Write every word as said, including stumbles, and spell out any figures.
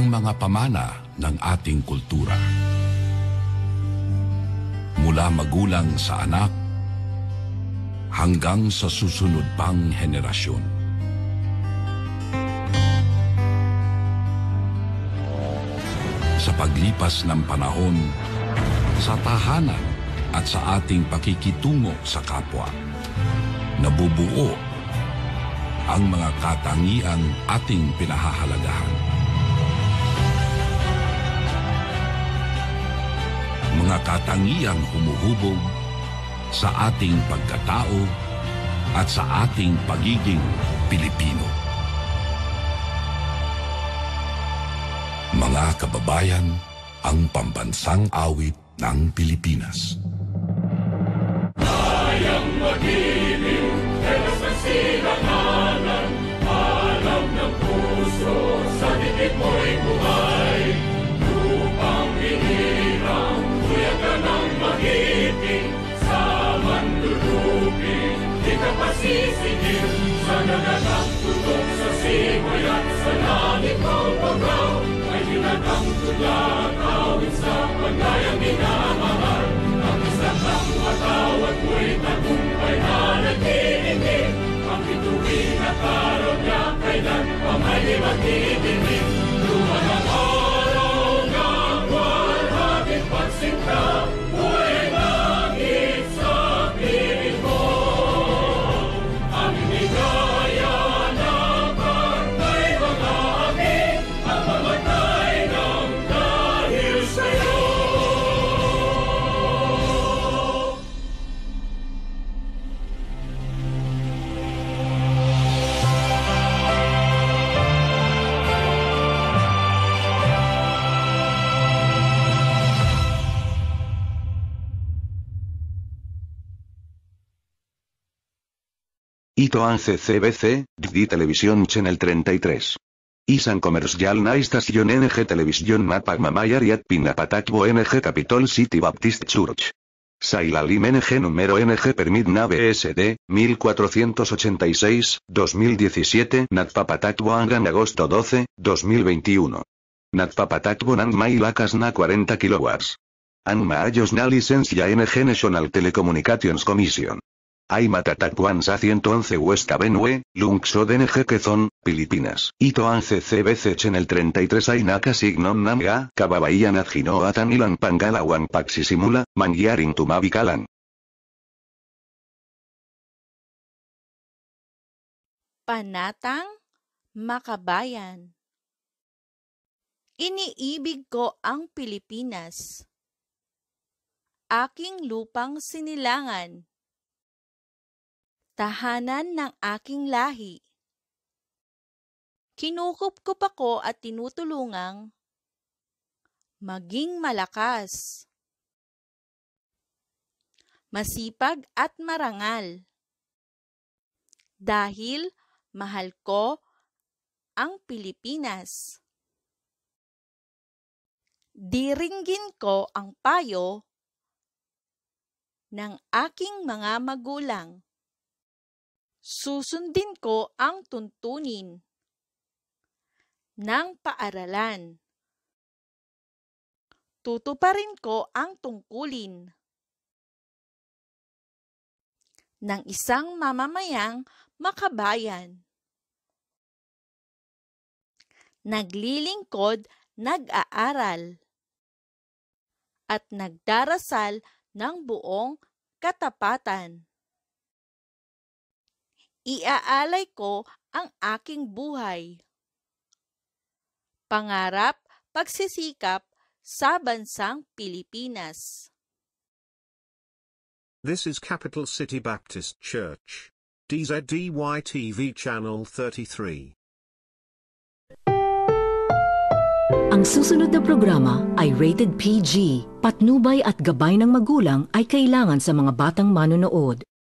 ang mga pamana ng ating kultura. Mula magulang sa anak hanggang sa susunod pang henerasyon. Sa paglipas ng panahon, sa tahanan at sa ating pakikitungo sa kapwa, nabubuo ang mga katangiang ating pinahahalagahan. Mga katangiang humuhubog sa ating pagkatao at sa ating pagiging Pilipino. Mga kababayan, ang pambansang awit ng Pilipinas. Kayang magiliw, telas ng silanganan, alam ng puso, sa dikit mo'y buhay. Lupang hinirang, kuya ka ng magiting, sa manlulupin, di ka pasisingil, sa nanagang tutok sa simoy at sa langit mong pagaw. Ang tulad, awit sa paglayang minamahal. Ang isang lang matawad mo'y tagumpay na nag-iinip. Ang bituin at araw niya kailan pa may magdidinig. Luman ang araw ng walhaging pagsinta, buhay langit sa piling mo. Ang inigaya na pagkay mga amin, ang mamatay Ito ang C C B C, D D Televisión Channel treinta y tres. Isan Comercial na Estación N G Televisión Mapag Mamayariat Pinapatakbo N G Capitol City Baptist Church. Sailalim N G número N G Permit Nave S D, mil cuatrocientos ochenta y seis, dos mil diecisiete Natpapatakbo Angan agosto doce, dos mil veintiuno. Natpapatakbo Nang Mailacas Na cuarenta kilowatts. Anma Ayos Na Licencia N G National Telecommunications Commission. Aimatatakwan Sa ciento once West Avenue, Lungsod N G Quezon, Filipinas. Ito ang C C B C Channel treinta y tres Ainaka Signon Namga, Kababayan at Hinoatan Ilang Pangalawan Paksisimula, Mangyaring Tumabikalan. Panatang Makabayan. Iniibig ko ang Pilipinas. Aking lupang sinilangan. Tahanan ng aking lahi. Kinukupkup ako at tinutulungang maging malakas, masipag at marangal. Dahil mahal ko ang Pilipinas. Diringgin ko ang payo ng aking mga magulang. Susundin ko ang tuntunin ng paaralan. Tutuparin ko ang tungkulin ng isang mamamayang makabayan. Naglilingkod, nag-aaral, at nagdarasal ng buong katapatan. Iaalay ko ang aking buhay, pangarap, pagsisikap sa bansang Pilipinas. This is Capital City Baptist Church. D Z D Y T V Channel thirty-three. Ang susunod na programa ay rated P G. Patnubay at gabay ng magulang ay kailangan sa mga batang manonood.